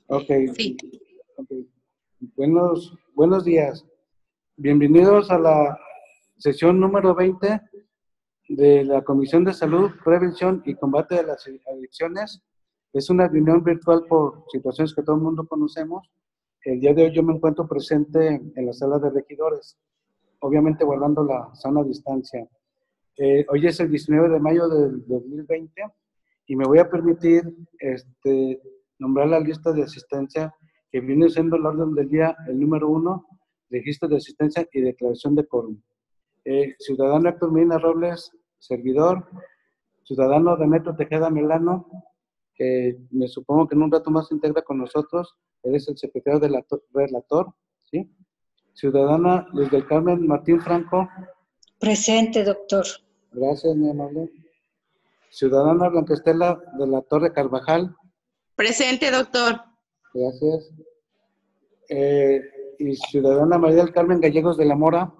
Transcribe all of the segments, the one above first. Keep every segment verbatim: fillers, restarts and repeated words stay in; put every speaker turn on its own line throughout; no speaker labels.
Ok.
Sí.
Okay. Buenos, buenos días. Bienvenidos a la sesión número veinte de la Comisión de Salud, Prevención y Combate de las Adicciones. Es una reunión virtual por situaciones que todo el mundo conocemos. El día de hoy yo me encuentro presente en la sala de regidores, obviamente guardando la sana distancia. Eh, hoy es el diecinueve de mayo del dos mil veinte y me voy a permitir este, nombrar la lista de asistencia que viene siendo el orden del día, el número uno, registro de asistencia y declaración de quórum. Eh, ciudadano Héctor Medina Robles, servidor. Ciudadano Demetrio Tejeda Melano, que me supongo que en un rato más se integra con nosotros. Él es el secretario del relator, ¿sí? Ciudadana Luz del Carmen Martín Franco.
Presente, doctor.
Gracias, mi amable. Ciudadana Blanca Estela de la Torre Carvajal.
Presente, doctor.
Gracias. Eh, y ciudadana María del Carmen Gallegos de la Mora.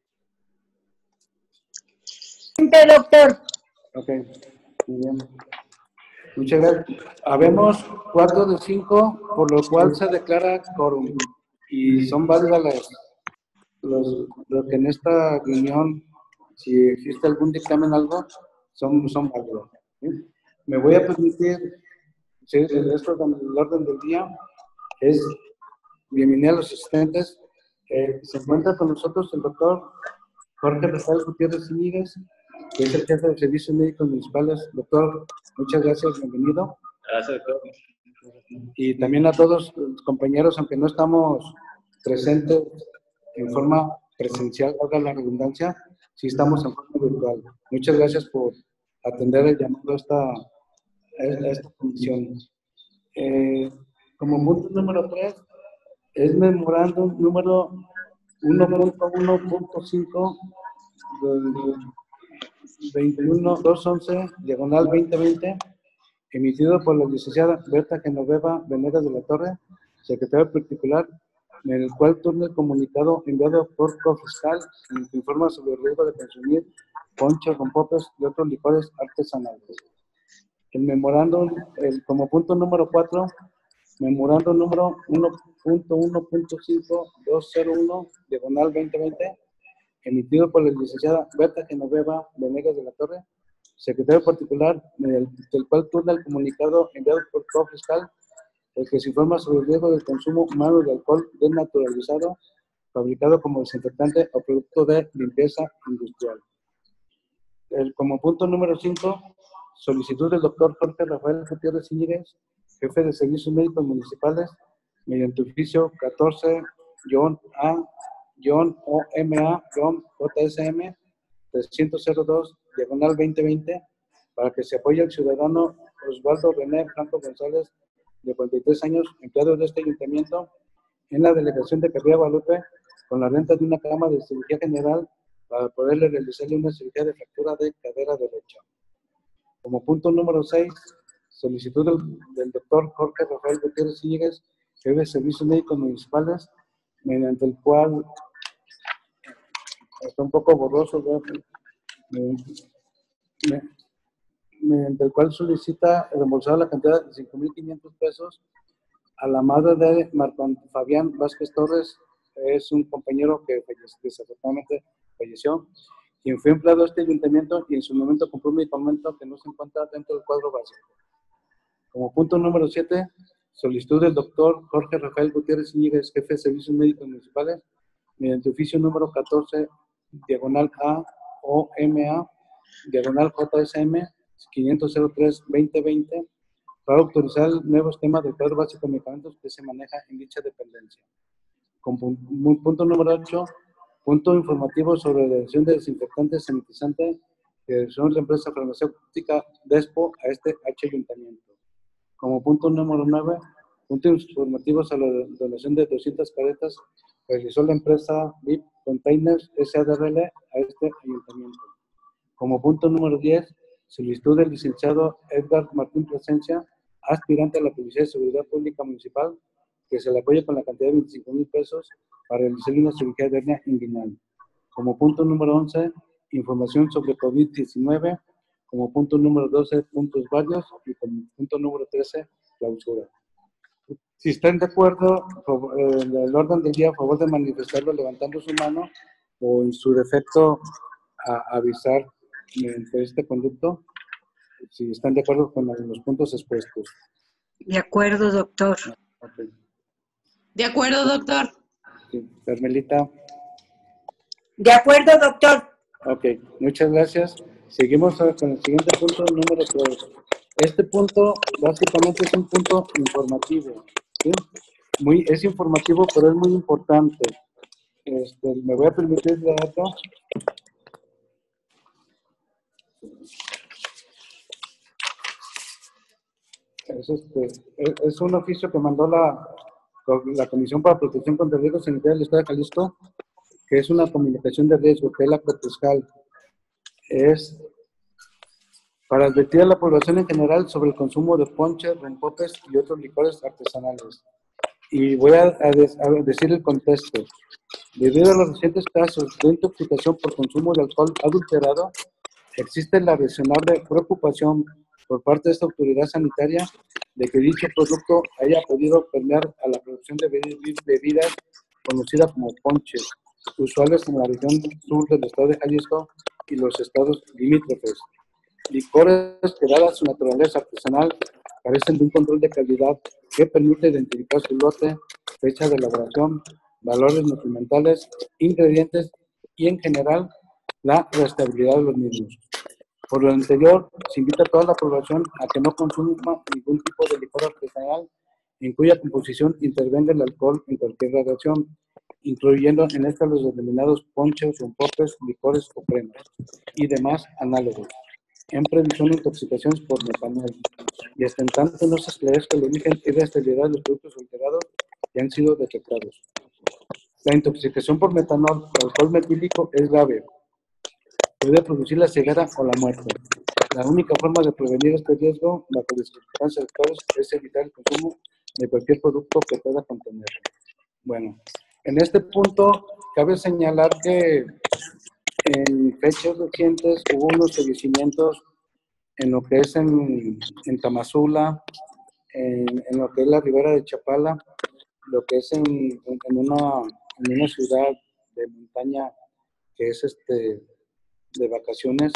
Presente, doctor.
Ok, muy bien. Muchas gracias. Habemos cuatro de cinco, por lo cual se declara quórum. Y son válidas las, los, lo que en esta reunión, si existe algún dictamen algo, son, son válidos. ¿Sí? Me voy a permitir, si el resto del orden del día es bienvenida a los asistentes. Eh, se encuentra con nosotros el doctor Jorge Rafael Gutiérrez Íñiguez, que es el jefe de servicios médicos municipales. Doctor, muchas gracias, bienvenido.
Gracias, doctor.
Y también a todos los compañeros, aunque no estamos presentes en forma presencial, haga la redundancia, sí estamos en forma virtual. Muchas gracias por atender el llamado a esta, a esta comisión. Eh, como punto número tres, es memorándum número uno punto uno punto cinco veintiuno dos once, diagonal veinte veinte, emitido por la licenciada Berta Genoveva Venegas de la Torre, secretaria particular, en el cual turna el comunicado enviado por Cofiscal, en el que informa sobre el riesgo de consumir ponchos, rompopes y otros licores artesanales. El memorándum, el, como punto número cuatro, memorándum número uno punto uno punto cinco dos cero uno, diagonal veinte veinte, emitido por la licenciada Berta Genoveva Venegas de la Torre, secretario particular, del, del cual turna el comunicado enviado por Cofiscal, el que se informa sobre el riesgo del consumo humano de alcohol desnaturalizado, fabricado como desinfectante o producto de limpieza industrial. El, como punto número cinco, solicitud del doctor Jorge Rafael Gutiérrez Íñiguez, jefe de servicios médicos municipales, mediante oficio catorce A O M A J S M trescientos dos, diagonal veinte veinte, para que se apoye al ciudadano Osvaldo René Franco González, de cuarenta y tres años, empleado de este ayuntamiento, en la delegación de Carrillo Guadalupe, con la renta de una cama de cirugía general para poderle realizarle una cirugía de fractura de cadera derecha. Como punto número seis, solicitud del, del doctor Jorge Rafael Gutiérrez Íñiguez, jefe de servicios médicos municipales, mediante el cual está un poco borroso, mediante el cual solicita reembolsar la cantidad de cinco mil quinientos pesos a la madre de Marco Fabián Vázquez Torres. Es un compañero que falleció, desafortunadamente falleció, quien fue empleado a este ayuntamiento y en su momento compró un medicamento que no se encuentra dentro del cuadro básico. Como punto número siete, solicitud del doctor Jorge Rafael Gutiérrez Íñiguez, jefe de servicios médicos municipales, mediante oficio número catorce, diagonal A O M A, diagonal J S M quinientos tres veinte veinte, para autorizar el nuevo esquema del cuadro básico de medicamentos que se maneja en dicha dependencia. Con punto número ocho, punto informativo sobre la dirección de desinfectante sanitizante que son la empresa farmacéutica Despo a este H ayuntamiento. Como punto número nueve, punto informativo sobre la donación de doscientas caretas que realizó la empresa V I P Containers S A D R L a este ayuntamiento. Como punto número diez, solicitud del licenciado Edgar Martín Plasencia, aspirante a la Policía de Seguridad Pública Municipal, que se le apoye con la cantidad de veinticinco mil pesos para realizar una cirugía de hernia inguinal. Como punto número once, información sobre COVID diecinueve. Como punto número doce, puntos varios. Y como punto número trece, clausura. Si están de acuerdo, favor- eh, el orden del día, a favor de manifestarlo levantando su mano o en su defecto a, avisar mediante este conducto, si están de acuerdo con los puntos expuestos.
De acuerdo, doctor.
Okay.
De acuerdo, doctor.
Sí. Carmelita.
De acuerdo, doctor.
Ok, muchas gracias. Seguimos ahora con el siguiente punto, número tres. Este punto básicamente es un punto informativo, ¿sí? Muy, es informativo, pero es muy importante. Este, me voy a permitir de dato. Es, este, es, es un oficio que mandó la, la Comisión para Protección contra Riesgos Sanitarios del Estado de Jalisco, que es una comunicación de riesgo, que es la COTESJAL. Es para advertir a la población en general sobre el consumo de ponche, rompopes y otros licores artesanales. Y voy a, a, des, a decir el contexto. Debido a los recientes casos de intoxicación por consumo de alcohol adulterado, existe la razonable preocupación por parte de esta autoridad sanitaria de que dicho producto haya podido permear a la producción de bebidas conocidas como ponches, usuales en la región sur del estado de Jalisco y los estados limítrofes. Licores que, dada su naturaleza artesanal, carecen de un control de calidad que permite identificar su lote, fecha de elaboración, valores nutrimentales, ingredientes y, en general, la restabilidad de los mismos. Por lo anterior, se invita a toda la población a que no consuma ningún tipo de licor artesanal en cuya composición intervenga el alcohol en cualquier gradación, incluyendo en esta los denominados ponches, rompopes, licores o cremas y demás análogos, en previsión de intoxicaciones por metanol, y hasta en tanto no se esclarezca el origen y la estabilidad de los productos alterados que han sido detectados. La intoxicación por metanol o alcohol metílico es grave. Puede producir la ceguera o la muerte. La única forma de prevenir este riesgo bajo las circunstancias actuales es evitar el consumo de cualquier producto que pueda contenerlo. Bueno, en este punto cabe señalar que en fechas recientes hubo unos fallecimientos en lo que es en, en Tamazula, en, en lo que es la Ribera de Chapala, lo que es en, en, en, una, en una ciudad de montaña que es este de vacaciones,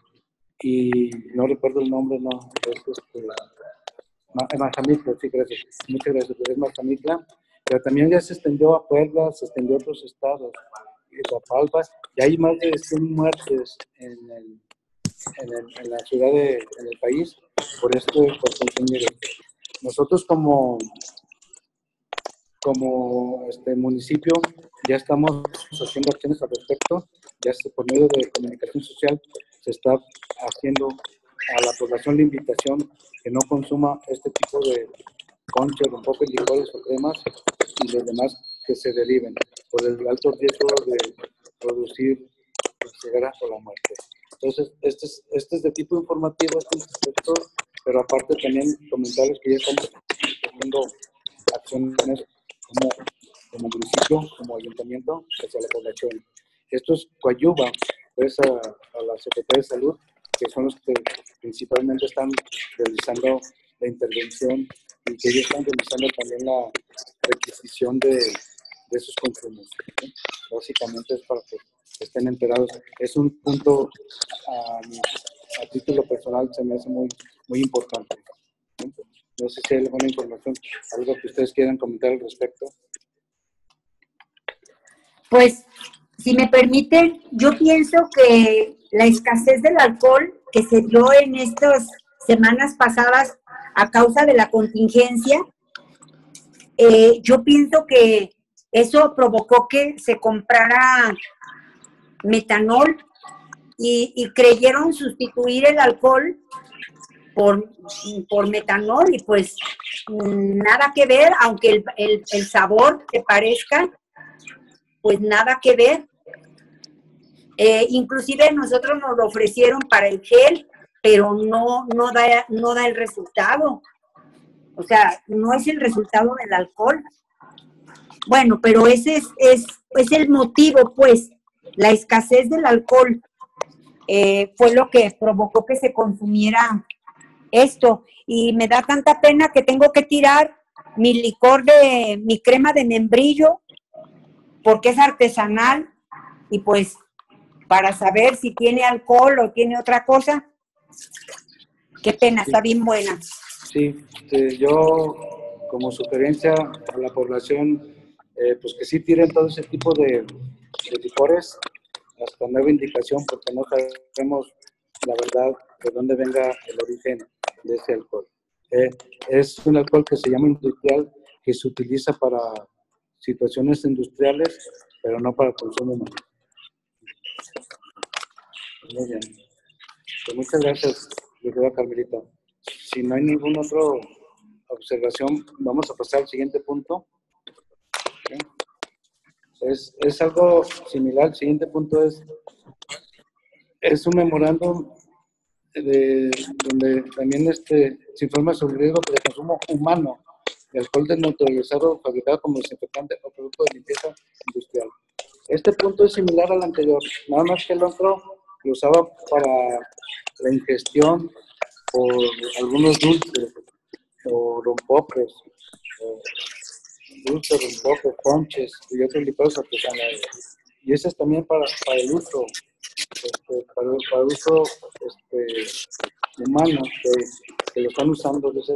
y no recuerdo el nombre, no, es este, Mazamitla, sí, gracias, muchas gracias, es Mazamitla, pero también ya se extendió a Puebla, se extendió a otros estados, Iztapalapa, y hay más de cien muertes en, el, en, el, en la ciudad, de, en el país, por esto, por consumir esto. Nosotros como, como este municipio ya estamos haciendo acciones al respecto, ya se, por medio de comunicación social se está haciendo a la población la invitación que no consuma este tipo de conchas, rompopes, licores o cremas y los demás que se deriven por el alto riesgo de producir la ceguera o la muerte. Entonces, este es, este es de tipo informativo, este respecto, pero aparte también comentarles que ya estamos haciendo acciones como, como municipio, como ayuntamiento, hacia la población. Esto es coadyuva pues, a, a la Secretaría de Salud, que son los que principalmente están realizando la intervención y que ellos están realizando también la requisición de, de esos consumos, ¿sí? Básicamente es para que estén enterados. Es un punto a, a título personal, se me hace muy, muy importante, ¿sí? No sé si hay alguna información, algo que ustedes quieran comentar al respecto.
Pues, si me permiten, yo pienso que la escasez del alcohol que se dio en estas semanas pasadas a causa de la contingencia, eh, yo pienso que eso provocó que se comprara metanol y, y creyeron sustituir el alcohol por, por metanol y pues nada que ver, aunque el, el, el sabor te parezca, pues nada que ver. Eh, inclusive nosotros nos lo ofrecieron para el gel, pero no, no, da, no da el resultado. O sea, no es el resultado del alcohol. Bueno, pero ese es, es, es el motivo, pues, la escasez del alcohol eh, fue lo que provocó que se consumiera esto. Y me da tanta pena que tengo que tirar mi licor de, mi crema de membrillo, porque es artesanal, y pues para saber si tiene alcohol o tiene otra cosa. Qué pena, está bien buena.
Sí, este, yo como sugerencia a la población, eh, pues que sí tiren todo ese tipo de, de licores hasta nueva indicación, porque no sabemos la verdad de dónde venga el origen de ese alcohol. Eh, es un alcohol que se llama industrial, que se utiliza para situaciones industriales, pero no para consumo humano. Muy bien. Pues muchas gracias, doctora Carmelita. Si no hay ninguna otra observación, vamos a pasar al siguiente punto. ¿Okay? Es, es algo similar. El siguiente punto es, es un memorándum de, donde también este, se informa sobre el riesgo de consumo humano de alcohol desnaturalizado fabricado como desinfectante o producto de limpieza industrial. Este punto es similar al anterior, nada más que el otro lo usaba para la ingestión por algunos dulces o rompopes, o dulces, rompopes, ponches y otros licores artesanales. Y ese es también para, para el uso, este, para, para el uso este, humano, que, que lo están usando. Dice,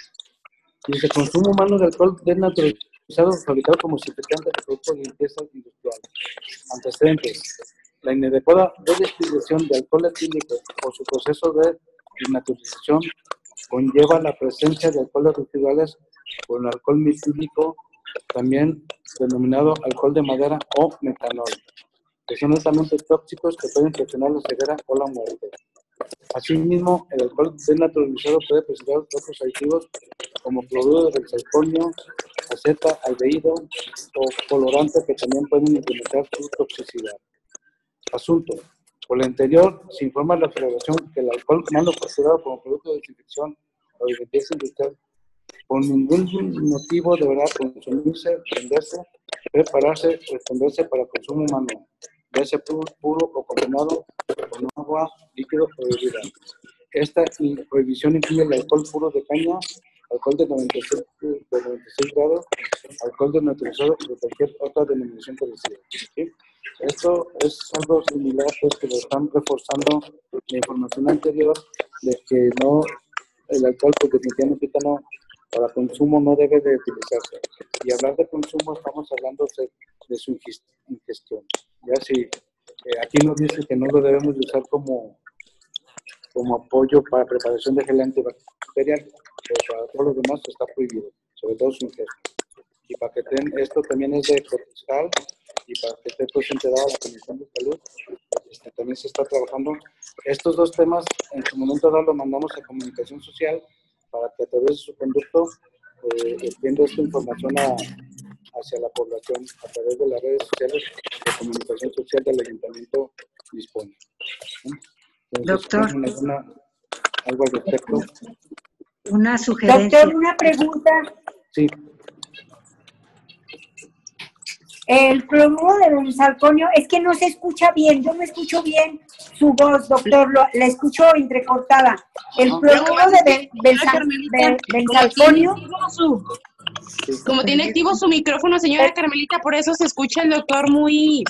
dice, consumo humano de alcohol desnaturalizado fabricado como desinfectante de productos de limpieza industrial. Antecedentes. La inadecuada destilación de alcohol etílico o su proceso de desnaturalización conlleva la presencia de alcoholes residuales con alcohol metílico, también denominado alcohol de madera o metanol, que son altamente tóxicos que pueden ocasionar la ceguera o la muerte. Asimismo, el alcohol desnaturalizado puede presentar otros aditivos como cloruro de benzalconio, aceta, aldehído o colorante que también pueden incrementar su toxicidad. Asunto. Por lo anterior, se informa a la Federación que el alcohol manufacturado como producto de desinfección o de limpieza industrial por ningún motivo deberá consumirse, venderse, prepararse o extenderse para consumo humano, ya sea puro, puro o combinado con agua, líquido o bebida. Esta prohibición incluye el alcohol puro de caña, alcohol de noventa y seis, de noventa y seis grados, alcohol desnaturalizado y de cualquier otra denominación parecida. ¿Sí? Esto es algo similar, pues, que lo están reforzando la información anterior de que no, el alcohol, pues definitivamente no, para consumo no debe de utilizarse. Y hablar de consumo estamos hablando de, de su ingestión. Ya si eh, aquí nos dice que no lo debemos de usar como, como apoyo para preparación de gel antibacterial, pero para todos los demás está prohibido, sobre todo su ingestión. Y para que ten, esto también es de fiscal y para que esté pues enterada la Comisión de Salud, este, también se está trabajando. Estos dos temas en su momento dado lo mandamos a Comunicación Social para que a través de su conducto eh, extienda esta información a, hacia la población a través de las redes sociales de comunicación social del Ayuntamiento dispone. Entonces,
Doctor.
Alguna, ¿algo al respecto?
Una sugerencia.
Doctor, una pregunta.
Sí.
El cloruro de benzalconio, es que no se escucha bien, yo no escucho bien su voz, doctor, lo, la escucho entrecortada. El cloruro de, benzal, de benzalconio...
Como tiene activo su micrófono, señora Carmelita, por eso se escucha el doctor muy...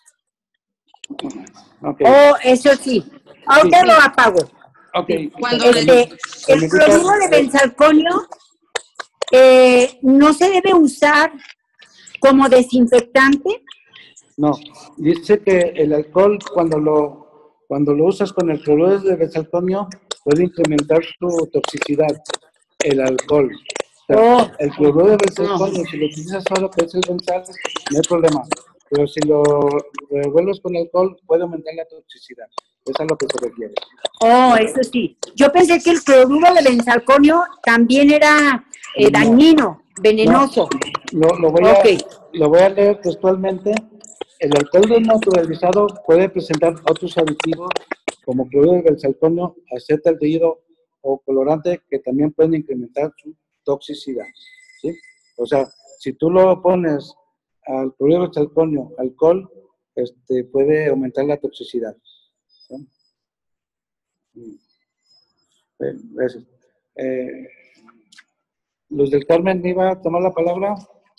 Okay.
Oh, eso sí. Ahorita sí. Lo apago.
Okay.
Cuando
este,
le...
El cloruro de benzalconio eh, no se debe usar como desinfectante.
No, dice que el alcohol cuando lo cuando lo usas con el cloruro de benzalconio puede incrementar su toxicidad, el alcohol. O sea, oh. El cloruro de benzalconio, oh. Si lo utilizas solo que es el benzal, no hay problema. Pero si lo revuelves con alcohol, puede aumentar la toxicidad. Eso es a lo que se refiere.
Oh, eso sí. Yo pensé que el cloruro de benzalconio también era eh, no. dañino, venenoso.
No. Lo, lo, voy okay. a, lo voy a leer textualmente. El alcohol desnaturalizado puede presentar otros aditivos como cloruro de benzalconio, acetaldehído o colorante que también pueden incrementar su toxicidad. ¿Sí? O sea, si tú lo pones al cloruro de benzalconio, alcohol, este, puede aumentar la toxicidad. ¿Sí? Gracias. Eh, Luz del Carmen, ¿iba a tomar la palabra?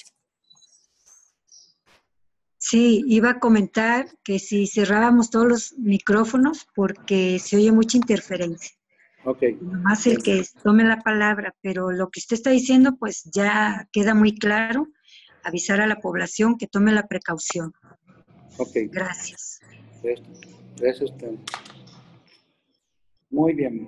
Sí, iba a comentar que si cerrábamos todos los micrófonos porque se oye mucha interferencia.
Ok.
Nomás el que tome la palabra, pero lo que usted está diciendo pues ya queda muy claro, avisar a la población que tome la precaución.
Ok.
Gracias.
Gracias a usted. Muy bien.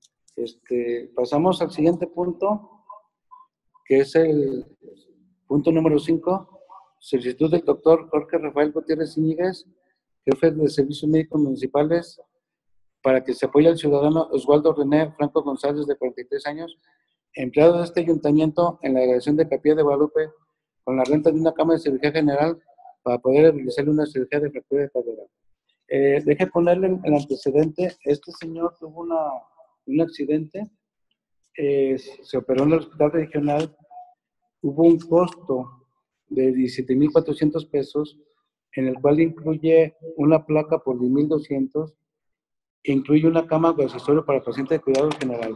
Este, pasamos al siguiente punto, que es el punto número cinco, solicitud del doctor Jorge Rafael Gutiérrez Íñiguez, jefe de Servicios Médicos Municipales, para que se apoye al ciudadano Oswaldo René Franco González, de cuarenta y tres años, empleado de este ayuntamiento en la delegación de Capilla de Guadalupe, con la renta de una cama de cirugía general para poder realizarle una cirugía de fractura de cadera. Eh, deje ponerle el antecedente. Este señor tuvo una, un accidente, eh, se operó en el hospital regional, hubo un costo de diecisiete mil cuatrocientos pesos, en el cual incluye una placa por diez mil doscientos, incluye una cama de accesorio para paciente de cuidado general.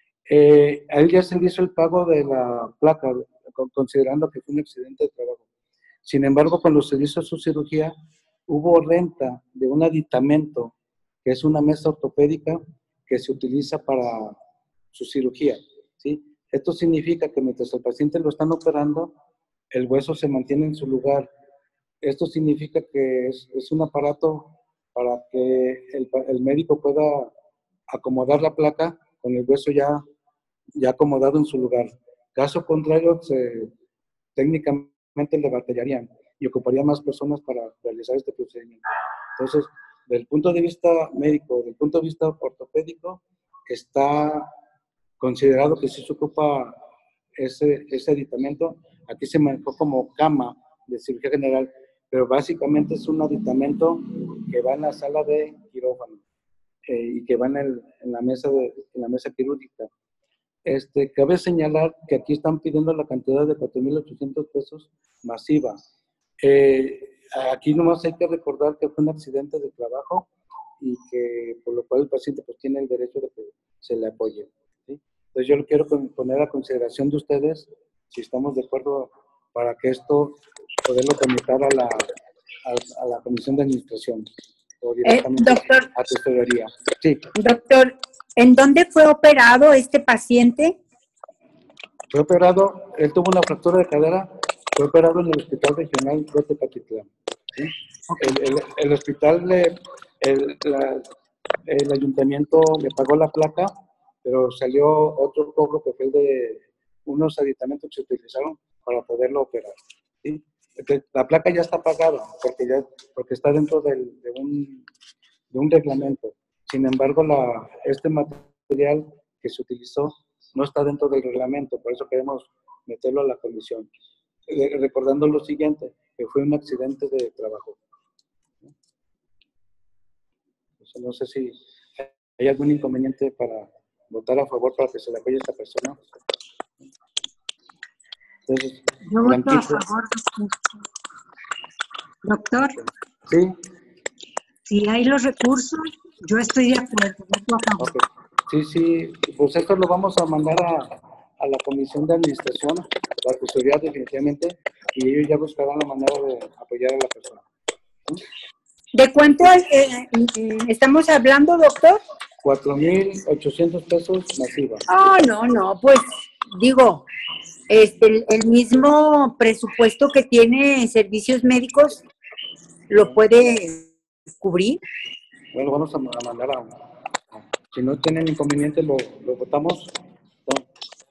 Eh, a él ya se le hizo el pago de la placa, considerando que fue un accidente de trabajo. Sin embargo, cuando se hizo su cirugía, hubo renta de un aditamento, que es una mesa ortopédica que se utiliza para su cirugía, ¿sí? Esto significa que mientras el paciente lo están operando, el hueso se mantiene en su lugar. Esto significa que es, es un aparato para que el, el médico pueda acomodar la placa con el hueso ya, ya acomodado en su lugar. Caso contrario, se, técnicamente le batallarían y ocuparía más personas para realizar este procedimiento. Entonces, desde el punto de vista médico, desde el punto de vista ortopédico, está considerado que sí se ocupa ese, ese aditamento. Aquí se manejó como cama de cirugía general, pero básicamente es un aditamento que va en la sala de quirófano eh, y que va en, el, en, la mesa de, en la mesa quirúrgica. Este, cabe señalar que aquí están pidiendo la cantidad de cuatro mil ochocientos pesos masiva. Eh, aquí nomás hay que recordar que fue un accidente de trabajo y que por lo cual el paciente pues tiene el derecho de que se le apoye, ¿sí? Entonces yo lo quiero poner a consideración de ustedes, si estamos de acuerdo, para que esto poderlo tramitar a la, a, a la Comisión de Administración o directamente
eh, doctor,
a tesorería. Sí.
Doctor, ¿en dónde fue operado este paciente?
Fue operado, él tuvo una fractura de cadera, fue operado en el Hospital Regional de Tepatitlán, ¿sí? El, el, el hospital, le, el, la, el ayuntamiento le pagó la placa, pero salió otro cobro que fue el de unos aditamentos que se utilizaron para poderlo operar, ¿sí? La placa ya está pagada porque, ya, porque está dentro del, de, un, de un reglamento. Sin embargo, la, este material que se utilizó no está dentro del reglamento, por eso queremos meterlo a la comisión. Eh, recordando lo siguiente, que fue un accidente de trabajo. Entonces, no sé si hay algún inconveniente para votar a favor para que se le apoye a esta persona. Entonces,
Yo voto a favor. Doctor.
Sí.
Si hay los recursos, yo estoy de acuerdo. Voto a favor.
Okay. Sí, sí, pues esto lo vamos a mandar a, a la Comisión de Administración, la tesorería definitivamente, y ellos ya buscarán la manera de apoyar a la persona. ¿Sí?
¿De cuánto eh, estamos hablando, doctor?
cuatro mil ochocientos pesos masiva.
Oh, no, no, pues digo, este, el, el mismo presupuesto que tiene servicios médicos lo puede cubrir.
Bueno, vamos a mandar a... Si no tienen inconveniente, lo, lo votamos. ¿No?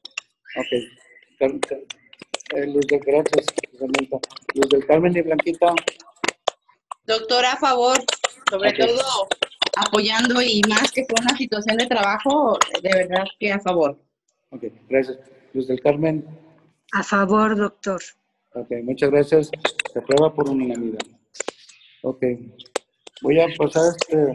Ok. Eh, Luz del, gracias, Luz del Carmen y Blanquita.
Doctora, a favor, sobre okay. todo apoyando y más que fue una situación de trabajo, de verdad que a favor.
Ok, gracias. Luz del Carmen.
A favor, doctor.
Ok, muchas gracias. Se aprueba por unanimidad. Ok. Voy a pasar este...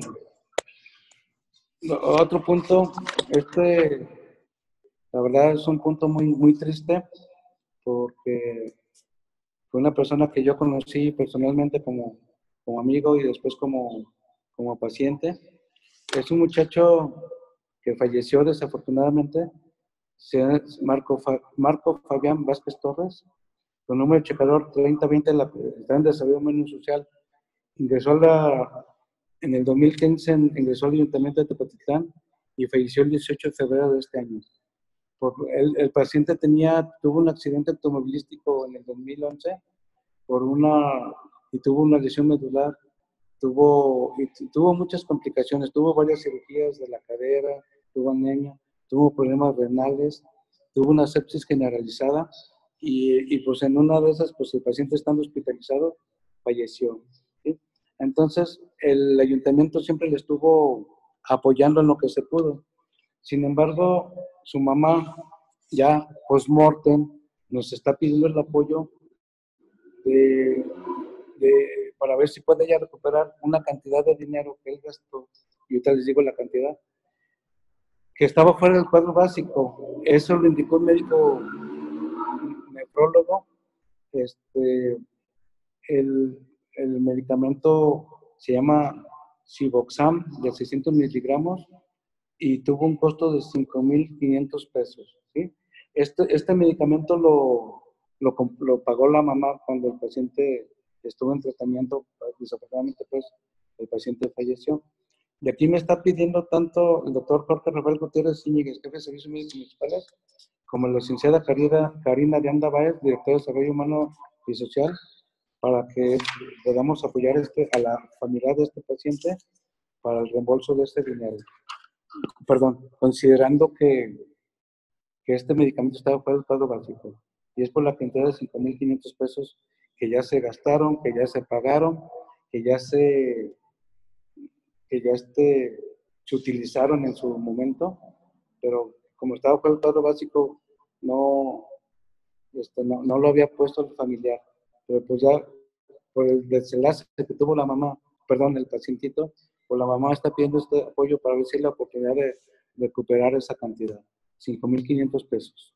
Otro punto, este, la verdad es un punto muy, muy triste, porque fue una persona que yo conocí personalmente como, como amigo y después como, como paciente. Es un muchacho que falleció desafortunadamente Marco, Fa, Marco Fabián Vázquez Torres, con número de checador treinta veinte, la Secretaría de Desarrollo Humano y Social, ingresó a la, en el dos mil quince, ingresó al Ayuntamiento de Tepatitlán y falleció el dieciocho de febrero de este año. Por, el, el paciente tenía, tuvo un accidente automovilístico en el dos mil once por una, y tuvo una lesión medular, tuvo, y tuvo muchas complicaciones, tuvo varias cirugías de la cadera, tuvo anemia, tuvo problemas renales, tuvo una sepsis generalizada y, y pues en una de esas, pues el paciente estando hospitalizado, falleció, ¿sí? Entonces, el ayuntamiento siempre le estuvo apoyando en lo que se pudo. Sin embargo, su mamá, ya post-mortem, nos está pidiendo el apoyo de, de, para ver si puede ella recuperar una cantidad de dinero que él gastó, y ahorita les digo la cantidad, que estaba fuera del cuadro básico. Eso lo indicó el médico nefrólogo. Este, el, el medicamento se llama Civoxam de seiscientos miligramos y tuvo un costo de cinco mil quinientos pesos, ¿sí? Este, este medicamento lo, lo, lo pagó la mamá cuando el paciente estuvo en tratamiento. Desafortunadamente, pues, el paciente falleció. Y aquí me está pidiendo tanto el doctor Jorge Rafael Gutiérrez Íñiguez, jefe de Servicios Médicos Municipales, como la licenciada Karina, Karina de Anda Báez, directora de Desarrollo Humano y Social, para que podamos apoyar este, a la familia de este paciente para el reembolso de este dinero. Perdón, considerando que, que este medicamento estaba fuera del cuadro básico. Y es por la cantidad de cinco mil quinientos pesos que ya se gastaron, que ya se pagaron, que ya se... que ya este, se utilizaron en su momento, pero como estaba fuera del cuadro básico, no, este, no, no lo había puesto el familiar. Pero pues ya, por el desenlace que tuvo la mamá, perdón, el pacientito, pues la mamá está pidiendo este apoyo para ver si hay la oportunidad de, de recuperar esa cantidad, cinco mil quinientos pesos.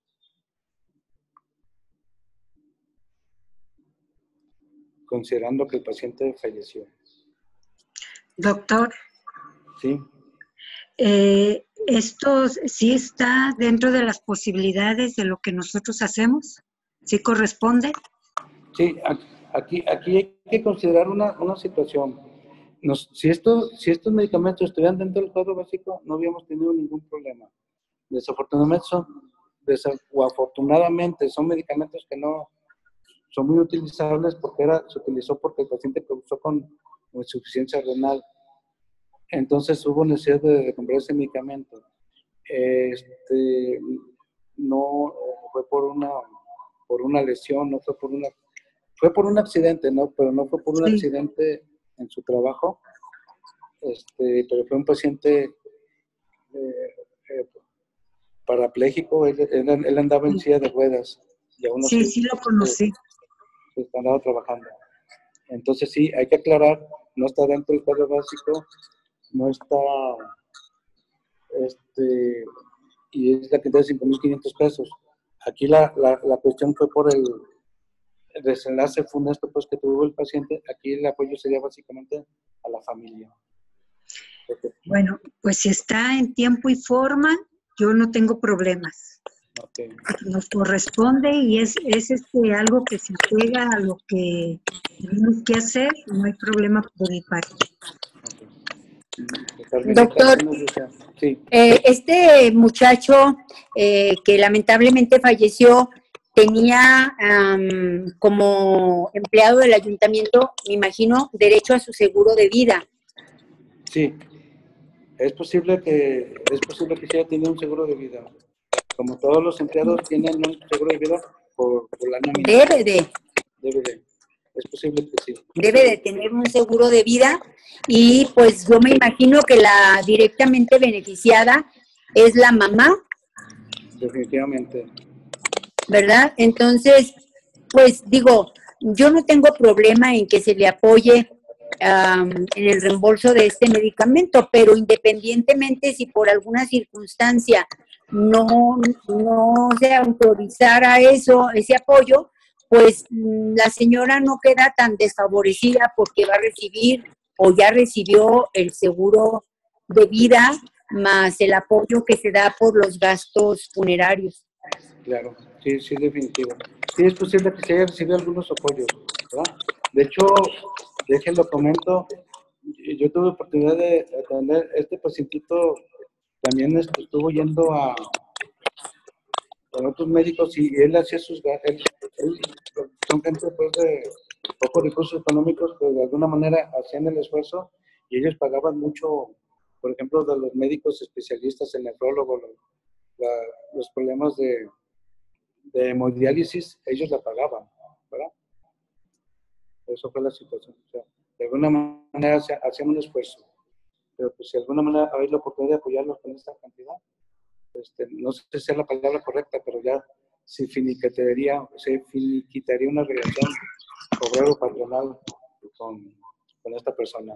Considerando que el paciente falleció.
Doctor,
sí.
Eh, ¿esto sí está dentro de las posibilidades de lo que nosotros hacemos? ¿Sí corresponde?
Sí, aquí, aquí hay que considerar una, una situación. Nos, si, esto, si estos medicamentos estuvieran dentro del cuadro básico, no habíamos tenido ningún problema. Desafortunadamente son, o afortunadamente son medicamentos que no son muy utilizables porque era, se utilizó porque el paciente causó con insuficiencia renal. Entonces hubo necesidad de, de comprar ese medicamento. Este, no fue por una, por una lesión, no fue por una, fue por un accidente, ¿no? Pero no fue por un sí. accidente en su trabajo. Este, pero fue un paciente eh, eh, parapléjico, él, él, él andaba en silla de ruedas. Y aún
sí,
así,
sí lo conocí.
Se andaba trabajando. Entonces sí, hay que aclarar, no está dentro del cuadro básico, no está, este, y es la cantidad de cinco mil quinientos pesos. Aquí la, la, la cuestión fue por el, el desenlace funesto pues, que tuvo el paciente. Aquí el apoyo sería básicamente a la familia. Porque,
bueno, pues si está en tiempo y forma, yo no tengo problemas.
Okay.
Nos corresponde y es, es este, algo que se pega a lo que tenemos que hacer, no hay problema por mi parte.
Okay.
Doctor,
sí.
eh, este muchacho eh, que lamentablemente falleció tenía um, como empleado del ayuntamiento, me imagino, derecho a su seguro de vida.
Sí, es posible que es posible que sea tenía un seguro de vida. Como todos los empleados tienen un seguro de vida por, por la nómina.
Debe de.
Debe de. Es posible que sí.
Debe de tener un seguro de vida y pues yo me imagino que la directamente beneficiada es la mamá.
Definitivamente.
¿Verdad? Entonces, pues digo, yo no tengo problema en que se le apoye um, en el reembolso de este medicamento, pero independientemente si por alguna circunstancia no, no se autorizara eso, ese apoyo, pues la señora no queda tan desfavorecida porque va a recibir o ya recibió el seguro de vida más el apoyo que se da por los gastos funerarios.
Claro, sí, sí, definitivo. Sí, es posible que se haya recibido algunos apoyos, ¿verdad? De hecho, déjenlo comento, yo tuve oportunidad de atender, este pacientito también estuvo yendo a con otros médicos y él hacía sus gastos, él, él, son gente pues de pocos recursos económicos, pero de alguna manera hacían el esfuerzo y ellos pagaban mucho, por ejemplo, de los médicos especialistas en nefrólogo, los, la, los problemas de, de hemodiálisis, ellos la pagaban, ¿verdad? Eso fue la situación. O sea, de alguna manera hacían un esfuerzo, pero pues si de alguna manera hay la oportunidad de apoyarlos con esta cantidad, este, no sé si es la palabra correcta, pero ya se finiquitaría, se finiquitaría una relación obrero-patronal con, con esta persona.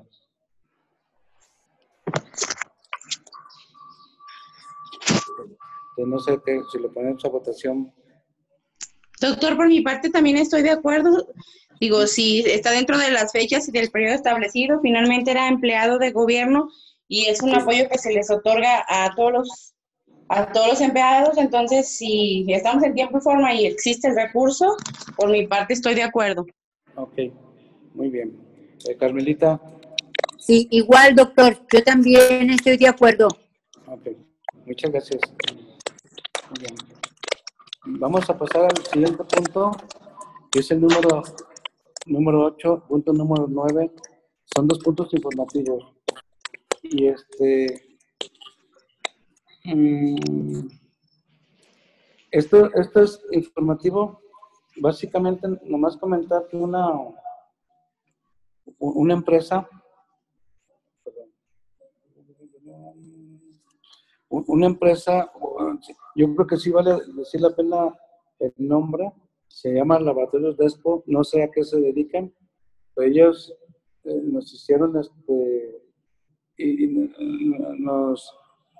Entonces, no sé qué, si lo ponemos a votación.
Doctor, por mi parte también estoy de acuerdo. Digo, si está dentro de las fechas y del periodo establecido, finalmente era empleado de gobierno y es un
Sí.
apoyo que se les otorga a todos los a todos los empleados. Entonces, si estamos en tiempo y forma y existe el recurso, por mi parte estoy de acuerdo.
Ok, muy bien. Eh, Carmelita.
Sí, igual, doctor, yo también estoy de acuerdo.
Ok, muchas gracias. Muy bien. Vamos a pasar al siguiente punto, que es el número número ocho, punto número nueve. Son dos puntos informativos. Y este... Mmm, esto, esto es informativo. Básicamente, nomás comentar que una, una empresa... Perdón, una empresa, yo creo que sí vale decir la pena el nombre, se llama Lavatorios Despo, no sé a qué se dedican, pero ellos eh, nos hicieron este, y, y nos,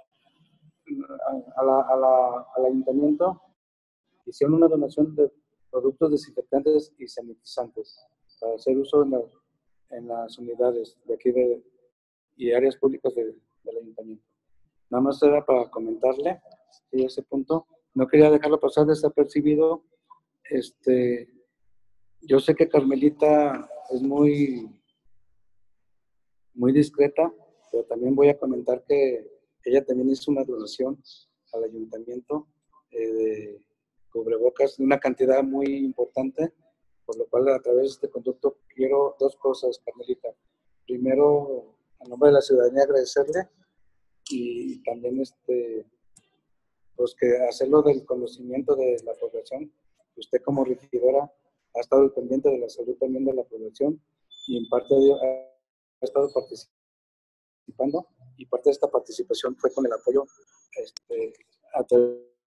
a la, a la, al ayuntamiento hicieron una donación de productos desinfectantes y sanitizantes para hacer uso en, la, en las unidades de aquí de, y áreas públicas de, del ayuntamiento. Nada más era para comentarle y ese punto. No quería dejarlo pasar desapercibido. Este, yo sé que Carmelita es muy, muy discreta, pero también voy a comentar que ella también hizo una donación al ayuntamiento eh, de cubrebocas, de una cantidad muy importante, por lo cual a través de este conducto quiero dos cosas, Carmelita. Primero, a nombre de la ciudadanía, agradecerle y también este, pues que hacerlo del conocimiento de la población. Usted como regidora ha estado pendiente de la salud también de la población y en parte de ello ha estado participando y parte de esta participación fue con el apoyo este, a través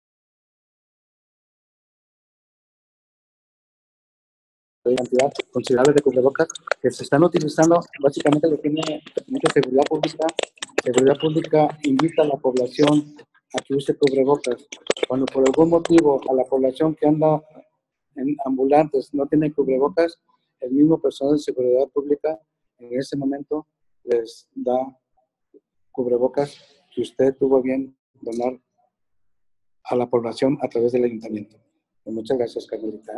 de cantidad considerable de cubrebocas que se están utilizando. Básicamente lo tiene mucha seguridad pública. Seguridad pública invita a la población a que use cubrebocas. Cuando por algún motivo a la población que anda en ambulantes no tiene cubrebocas, el mismo personal de seguridad pública en ese momento les da cubrebocas que usted tuvo bien donar a la población a través del ayuntamiento. Muchas gracias, Carmelita.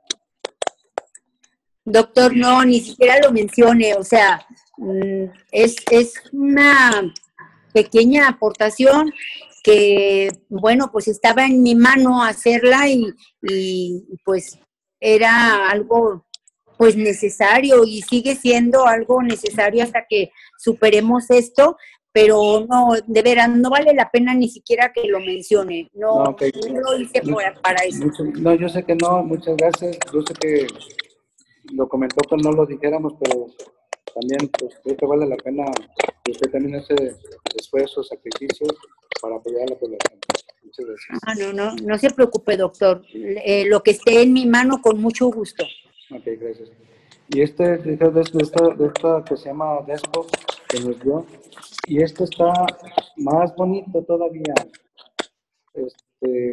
Doctor, no, ni siquiera lo mencione, o sea, es, es una pequeña aportación que, bueno, pues estaba en mi mano hacerla y, y pues era algo pues necesario y sigue siendo algo necesario hasta que superemos esto, pero no, de veras, no vale la pena ni siquiera que lo mencione, no,
No, okay.
no lo hice para, para eso.
Mucho, no, yo sé que no, muchas gracias, yo sé que lo comentó que no lo dijéramos, pero también pues, creo que vale la pena que usted también hace esfuerzos, sacrificios para apoyar a la población. Muchas gracias.
Ah, no, no, no se preocupe, doctor. Eh, lo que esté en mi mano, con mucho gusto.
Ok, gracias. Y este, de esta, de esta, de esta que se llama Despo, que nos dio, y este está más bonito todavía. Este,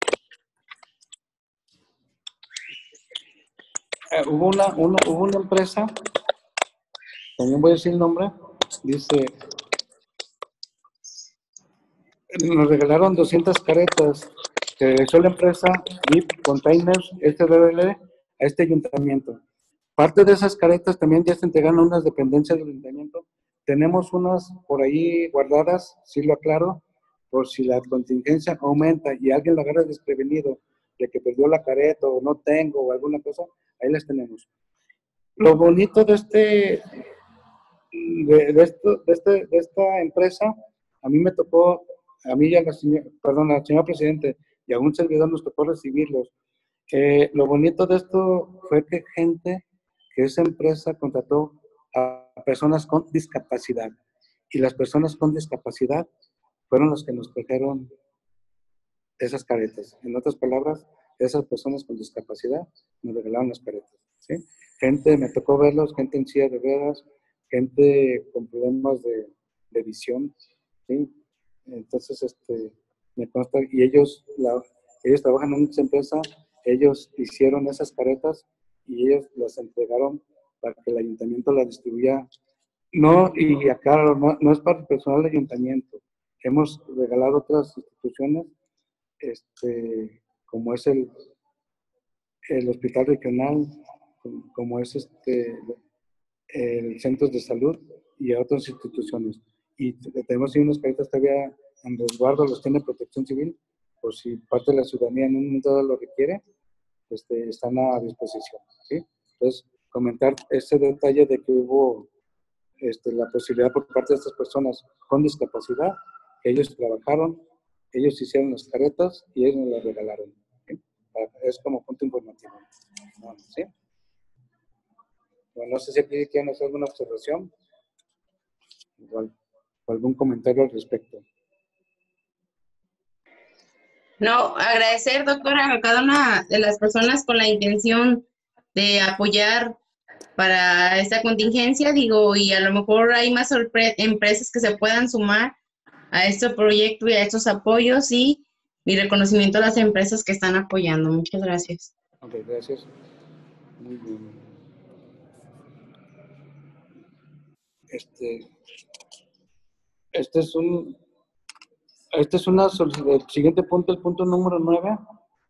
eh, hubo, una, una, hubo una empresa, también voy a decir el nombre, dice nos regalaron doscientas caretas que realizó la empresa V I P Containers S R L a este ayuntamiento. Parte de esas caretas también ya se entregaron a unas dependencias del ayuntamiento. Tenemos unas por ahí guardadas, sí lo aclaro, por si la contingencia aumenta y alguien la agarra desprevenido de que perdió la careta o no tengo o alguna cosa, ahí las tenemos. Lo bonito de este, de, de, esto, de, este, de esta empresa, a mí me tocó, a mí y a la señora, perdón, a la señora Presidente y a un servidor nos tocó recibirlos. Eh, lo bonito de esto fue que gente, que esa empresa contrató a personas con discapacidad y las personas con discapacidad fueron los que nos trajeron esas caretas. En otras palabras, esas personas con discapacidad nos regalaron las caretas, ¿sí? Gente, me tocó verlos, gente en silla de ruedas, gente con problemas de, de visión, ¿sí? Entonces, este, me consta, y ellos, la, ellos trabajan en esa empresa, ellos hicieron esas caretas y ellos las entregaron para que el ayuntamiento las distribuya. No, y acá no, no es para el personal del ayuntamiento. Hemos regalado otras instituciones, este, como es el, el hospital regional, como es este, el centro de salud y a otras instituciones. Y tenemos unas caretas todavía en resguardo, los tiene Protección Civil, por si parte de la ciudadanía en un momento dado lo requiere, este, están a disposición, ¿sí? Entonces, comentar ese detalle de que hubo este, la posibilidad por parte de estas personas con discapacidad, que ellos trabajaron, ellos hicieron las caretas y ellos nos las regalaron, ¿sí? Es como punto informativo, ¿sí? Bueno, no sé si aquí quieren hacer alguna observación igual, o algún comentario al respecto.
No, agradecer, doctora, a cada una de las personas con la intención de apoyar para esta contingencia, digo, y a lo mejor hay más empresas que se puedan sumar a este proyecto y a estos apoyos, y mi reconocimiento a las empresas que están apoyando. Muchas gracias.
Ok, gracias. Muy bien. Este, este es un, este es una solicitud. El siguiente punto, el punto número nueve,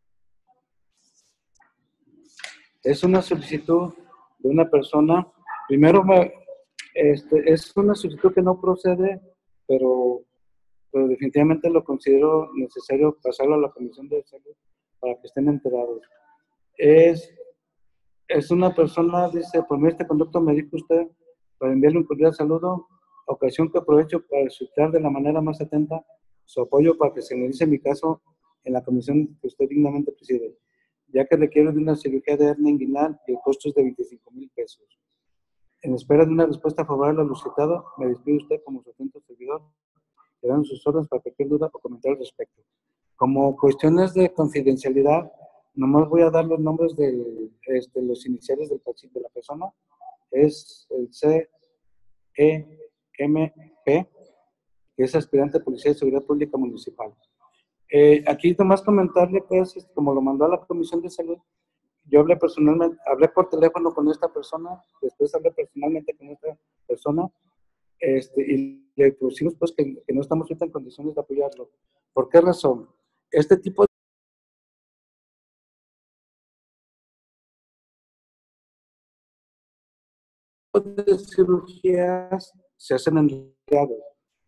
es una solicitud de una persona. Primero, me, este, es una solicitud que no procede, pero, pero definitivamente lo considero necesario pasarlo a la Comisión de Salud para que estén enterados. Es, es una persona, dice, por medio de este conducto me dijo usted para enviarle un cordial saludo, ocasión que aprovecho para solicitar de la manera más atenta su apoyo para que se analice mi caso en la comisión que usted dignamente preside, ya que requiere de una cirugía de hernia inguinal y el costo es de veinticinco mil pesos. En espera de una respuesta favorable a lo citado, me despide usted como su atento servidor, quedando sus órdenes para cualquier duda o comentario al respecto. Como cuestiones de confidencialidad, nomás voy a dar los nombres de este, los iniciales del paciente de la persona. Es el C E M P, que es aspirante a Policía de Seguridad Pública Municipal. Eh, aquí nomás comentarle, pues, como lo mandó a la Comisión de Salud, yo hablé personalmente, hablé por teléfono con esta persona, después hablé personalmente con esta persona, este, y le pusimos pues que, que no estamos en condiciones de apoyarlo. ¿Por qué razón? Este tipo de cirugías se hacen en empleados.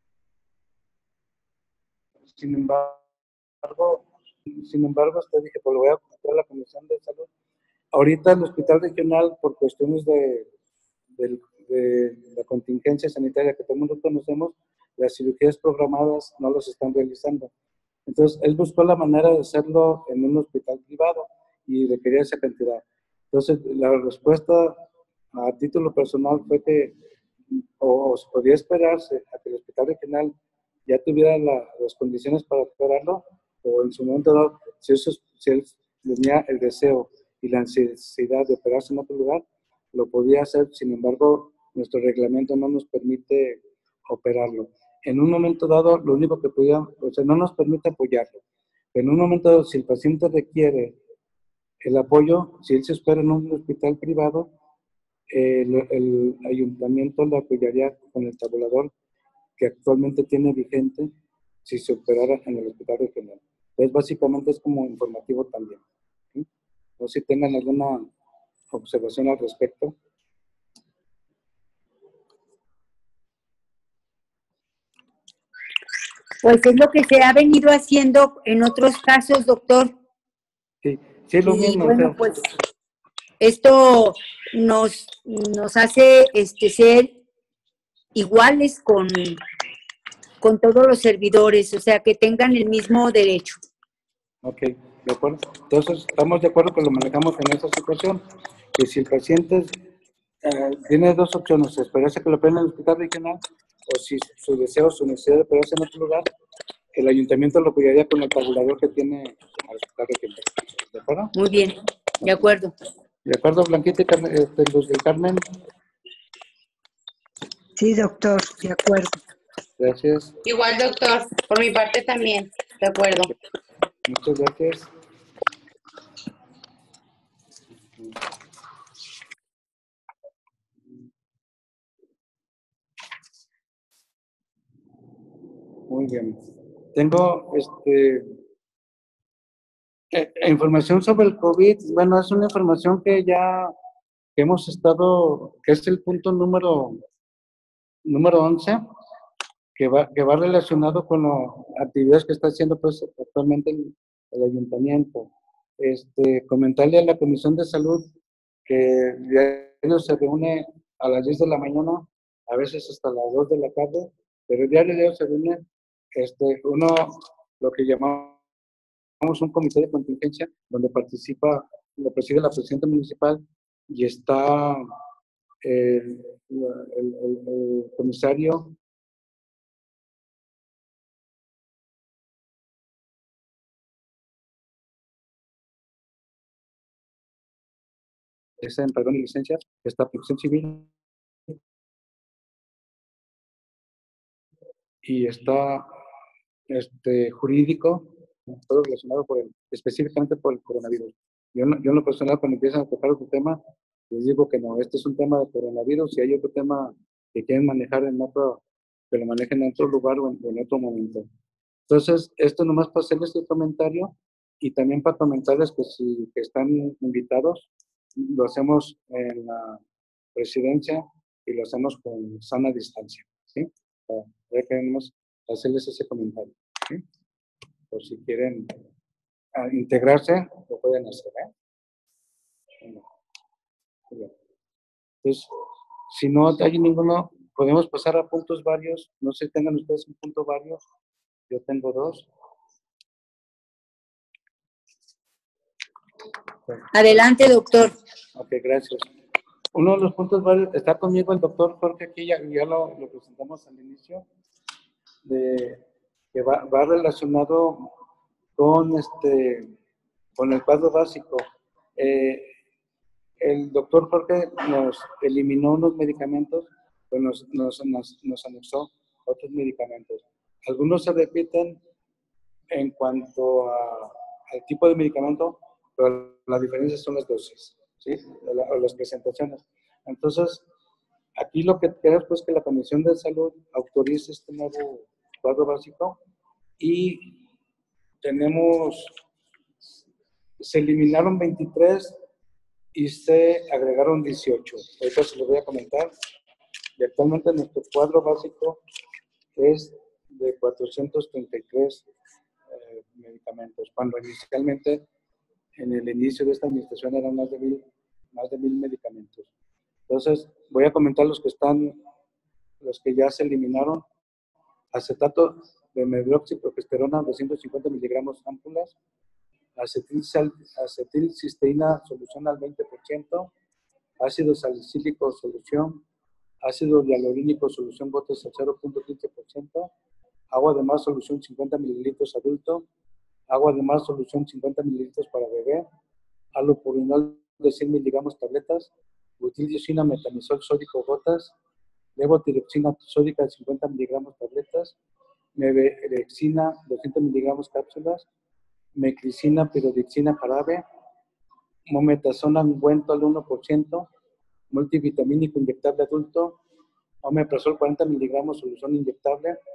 Sin embargo, sin embargo, usted dije, pues lo voy a comentar a la Comisión de Salud. Ahorita el Hospital Regional, por cuestiones de, de, de la contingencia sanitaria que todo el mundo conocemos, las cirugías programadas no las están realizando. Entonces, él buscó la manera de hacerlo en un hospital privado y requería esa cantidad. Entonces, la respuesta a título personal fue que o, o se podía esperarse a que el Hospital Regional ya tuviera la, las condiciones para operarlo, o en su momento dado, si, eso, si él tenía el deseo y la necesidad de operarse en otro lugar, lo podía hacer. Sin embargo, nuestro reglamento no nos permite operarlo. En un momento dado, lo único que podía, o sea, no nos permite apoyarlo. En un momento dado, si el paciente requiere el apoyo, si él se espera en un hospital privado, eh, el, el ayuntamiento lo apoyaría con el tabulador que actualmente tiene vigente, si se operara en el hospital regional. Entonces, básicamente es como informativo también. ¿Sí? O si tengan alguna observación al respecto.
Pues es lo que se ha venido haciendo en otros casos, doctor.
Sí, sí es lo
Y
mismo.
bueno,
o sea,
pues esto nos, nos hace este, ser iguales con, con todos los servidores, o sea, que tengan el mismo derecho.
Ok, de acuerdo. Entonces, estamos de acuerdo que lo manejamos en esta situación, que si el paciente eh, tiene dos opciones, esperarse que lo operen en el hospital regional, o si su deseo, su necesidad de operarse en otro lugar, el ayuntamiento lo apoyaría con el tabulador que tiene al hospital regional. ¿De acuerdo?
Muy bien, de acuerdo.
De acuerdo, Blanquita y Carmen, este, Luz del Carmen.
Sí, doctor, de acuerdo.
Gracias.
Igual, doctor, por mi parte también, de acuerdo.
Muchas gracias. Muy bien. Tengo este eh, información sobre el COVID. Bueno, es una información que ya que hemos estado, que es el punto número número once, que va que va relacionado con las actividades que está haciendo pues actualmente el, el ayuntamiento. Este, comentarle a la Comisión de Salud que diario se reúne a las diez de la mañana, a veces hasta las dos de la tarde, pero diario, diario se reúne este, uno, lo que llamamos un comité de contingencia, donde participa, lo preside la presidenta municipal y está el, el, el, el comisario ese en perdón y licencia, está protección civil y está este, jurídico, todo relacionado por el, específicamente por el coronavirus. Yo, no, yo en lo personal, cuando empiezan a tocar otro tema, les digo que no, este es un tema de coronavirus, y hay otro tema que quieren manejar en otro, que lo manejen en otro lugar o en, en otro momento. Entonces, esto nomás para hacerles este comentario y también para comentarles que si que están invitados, lo hacemos en la presidencia y lo hacemos con sana distancia, ¿sí? Ya queremos hacerles ese comentario, ¿sí? Por si quieren uh, integrarse, lo pueden hacer, ¿eh? Entonces, si no hay ninguno, podemos pasar a puntos varios. No sé si tengan ustedes un punto varios. Yo tengo dos.
Adelante, doctor.
Ok, gracias. Uno de los puntos varios, está conmigo el doctor Jorge aquí, ya, ya lo, lo presentamos al inicio, de, que va, va relacionado con, este, con el cuadro básico. Eh, el doctor Jorge nos eliminó unos medicamentos, pues nos, nos, nos, nos anexó otros medicamentos. Algunos se repiten en cuanto a, al tipo de medicamento, pero la diferencia son las dosis, ¿sí? O, la, o las presentaciones. Entonces, aquí lo que queremos pues que la Comisión de Salud autorice este nuevo cuadro básico y tenemos, se eliminaron veintitrés y se agregaron dieciocho. Ahorita se lo voy a comentar. Y actualmente nuestro cuadro básico es de cuatrocientos treinta y tres eh, medicamentos, cuando inicialmente en el inicio de esta administración eran más de mil, más de mil medicamentos. Entonces, voy a comentar los que están, los que ya se eliminaron. Acetato de medroxiprogesterona, doscientos cincuenta miligramos ámpulas. Acetil, acetilcisteína, solución al veinte por ciento. Ácido salicílico, solución. Ácido hialurónico, solución gotas al cero punto quince por ciento. Agua de mar, solución cincuenta mililitros adulto. Agua de mar, solución cincuenta mililitros para bebé. Allopurinol de cien miligramos tabletas. Butildiosina, metamizol sódico gotas. Levotiroxina sódica de cincuenta miligramos tabletas. Meverexina doscientos miligramos cápsulas. Meclicina, pirodixina jarabe. Mometazona ungüento al uno por ciento. Multivitamínico inyectable adulto. Omeprazol cuarenta miligramos solución inyectable.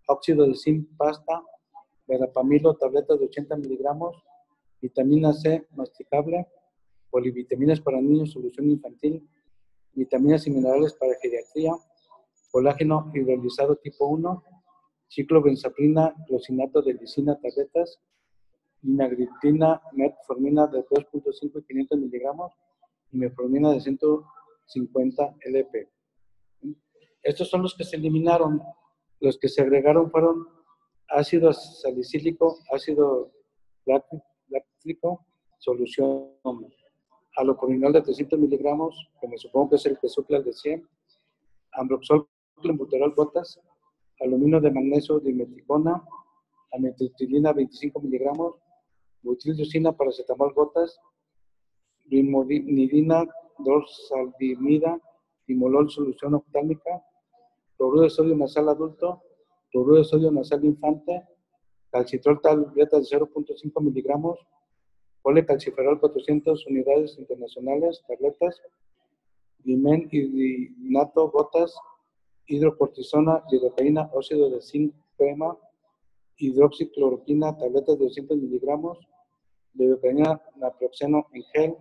óxido de zinc pasta, verapamilo, tabletas de ochenta miligramos, vitamina C masticable, polivitaminas para niños, solución infantil, vitaminas y minerales para geriatría, colágeno hidrolizado tipo uno, ciclobenzaprina, closinato de lisina, tabletas, inagriptina, metformina de dos punto cinco y quinientos miligramos, y metformina de ciento cincuenta L P. Estos son los que se eliminaron. Los que se agregaron fueron ácido salicílico, ácido láctico, solución alopurinol de trescientos miligramos, que me supongo que es el que suple al de cien, ambroxol, clenbuterol gotas, aluminio de magnesio dimeticona, amitriptilina veinticinco miligramos, butildiosina paracetamol gotas, rimodinidina, dorsaldimida, timolol solución oftálmica, cloruro de sodio nasal adulto, cloruro de sodio nasal infante, calcitrol tabletas de cero punto cinco miligramos, polecalciferol cuatrocientas unidades internacionales, tabletas, dimen hidrinato gotas, hidrocortisona, lidocaína, óxido de zinc crema, hidroxicloroquina, tabletas de doscientos miligramos, lidocaína, naproxeno en gel,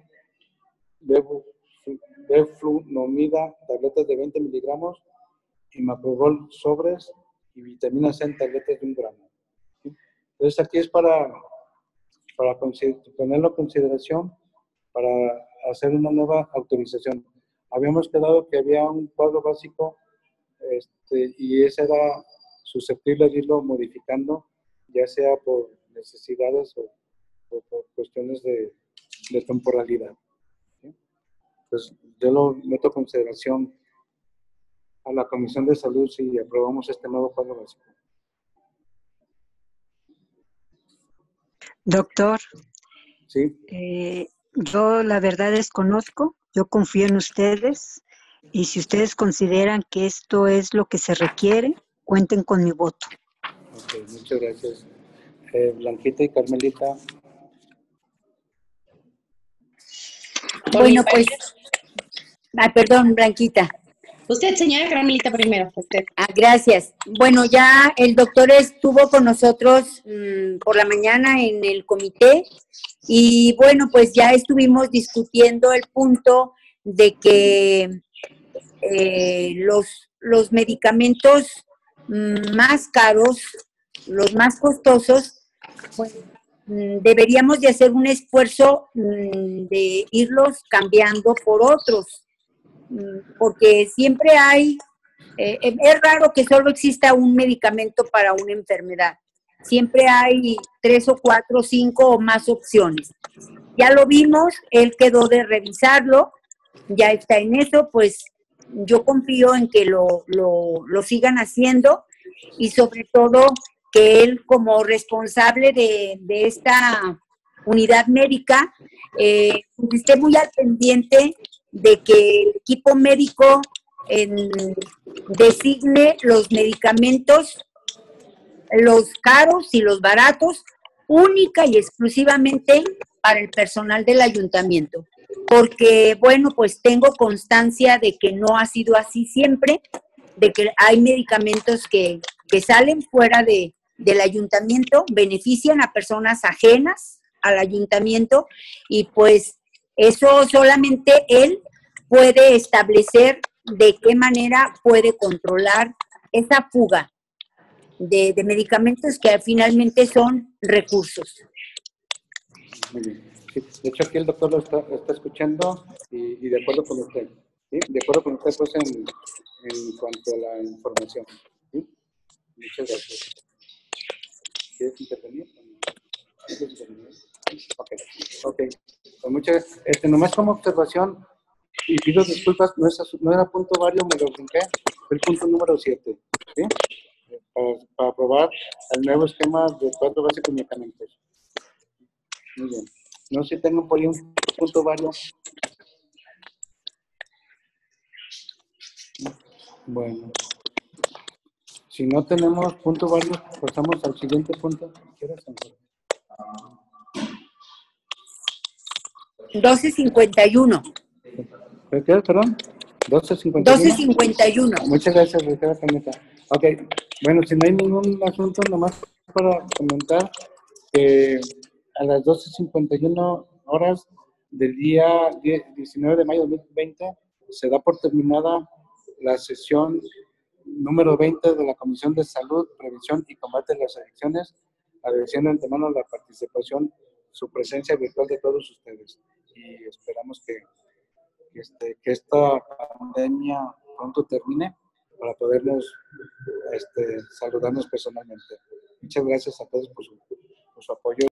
beflunomida, tabletas de veinte miligramos, y macrogol sobres, y vitamina C en tabletas de un gramo. Entonces aquí es para, para ponerlo en consideración, para hacer una nueva autorización. Habíamos quedado que había un cuadro básico este, y ese era susceptible de irlo modificando, ya sea por necesidades o, o por cuestiones de, de temporalidad. ¿Sí? Entonces, yo lo meto a consideración a la Comisión de Salud si aprobamos este nuevo cuadro básico.
Doctor,
¿Sí?
eh, yo la verdad desconozco, yo confío en ustedes y si ustedes consideran que esto es lo que se requiere, cuenten con mi voto.
Ok, muchas gracias. Eh, Blanquita y Carmelita.
Bueno, pues, ah, perdón, Blanquita.
Usted, señora Carmelita, primero. Usted.
Ah, gracias. Bueno, ya el doctor estuvo con nosotros mmm, por la mañana en el comité y bueno, pues ya estuvimos discutiendo el punto de que eh, los, los medicamentos mmm, más caros, los más costosos, pues mmm, deberíamos de hacer un esfuerzo mmm, de irlos cambiando por otros. Porque siempre hay, eh, es raro que solo exista un medicamento para una enfermedad. Siempre hay tres o cuatro, cinco o más opciones. Ya lo vimos, él quedó de revisarlo, ya está en eso, pues yo confío en que lo, lo, lo sigan haciendo y sobre todo que él como responsable de, de esta unidad médica eh, esté muy al pendiente de que el equipo médico en, designe los medicamentos, los caros y los baratos, única y exclusivamente para el personal del ayuntamiento. Porque, bueno, pues tengo constancia de que no ha sido así siempre, de que hay medicamentos que, que salen fuera de, del ayuntamiento, benefician a personas ajenas al ayuntamiento y pues eso solamente él puede establecer de qué manera puede controlar esa fuga de, de medicamentos que finalmente son recursos.
Muy bien. Sí, de hecho, aquí el doctor lo está, lo está escuchando y, y de acuerdo con usted. ¿Sí? De acuerdo con usted pues, en, en cuanto a la información. ¿Sí? Muchas gracias. ¿Quieres intervenir? ¿Quieres intervenir? Ok, ok. Pues muchas, este, nomás como observación, y pido disculpas, no, es, no era punto vario, me lo brinqué, fue el punto número siete, ¿sí? Para, para aprobar el nuevo esquema de cuatro básicos medicamentos. Muy bien. No sé si tengo por ahí un punto vario. Bueno. Si no tenemos punto vario, pasamos al siguiente punto. ¿Quieres, Ángel?
doce cincuenta y uno.
¿Qué, perdón? doce cincuenta y uno.
doce cincuenta y uno.
Muchas gracias, doctora Carmelita. Ok, bueno, si no hay ningún asunto, nomás para comentar que a las doce cincuenta y uno horas del día diecinueve de mayo de dos mil veinte se da por terminada la sesión número veinte de la Comisión de Salud, Prevención y Combate de las Adicciones, agradeciendo de antemano la participación, su presencia virtual de todos ustedes. Y esperamos que, que, este, que esta pandemia pronto termine para podernos este, saludarnos personalmente. Muchas gracias a todos por su, por su apoyo.